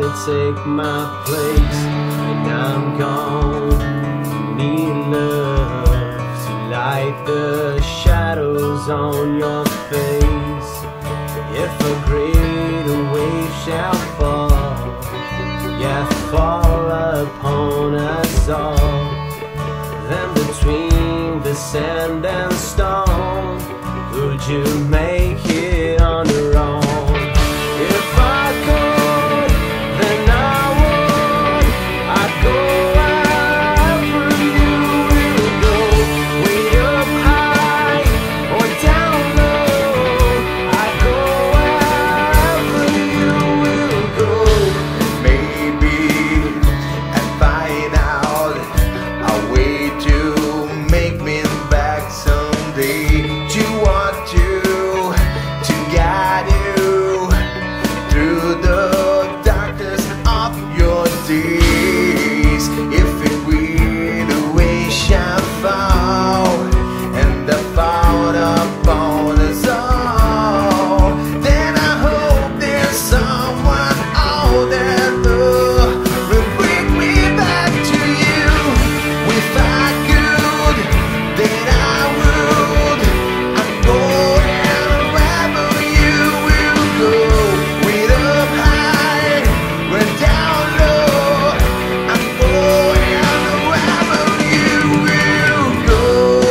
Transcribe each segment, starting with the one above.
to take my place, and I'm gone. Need love to light the shadows on your face. If a greater wave shall fall, yeah, fall upon us all, then between the sand and stone, would you make it on your own? If I could, then I would. I'd go wherever you will go, way up high or down low. I'd go wherever you will go. Maybe I'd find out a way to make me back someday. To want to guide you through the darkness of your days. If it were the way shall fall, and the fault upon us all, then I hope there's someone out there who will bring me back to you. If I could, then I would. I'm going wherever you will go, way up high, way down low. I'm going wherever you will go.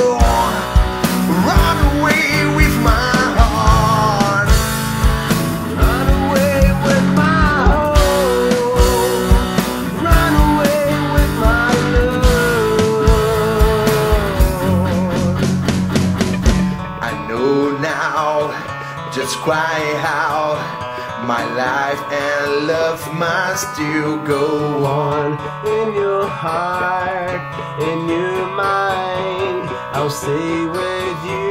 Run away with my heart, Run away with my hope, run away with my love. I know now just quite how my life and love must still go on. In your heart, in your mind, I'll stay with you.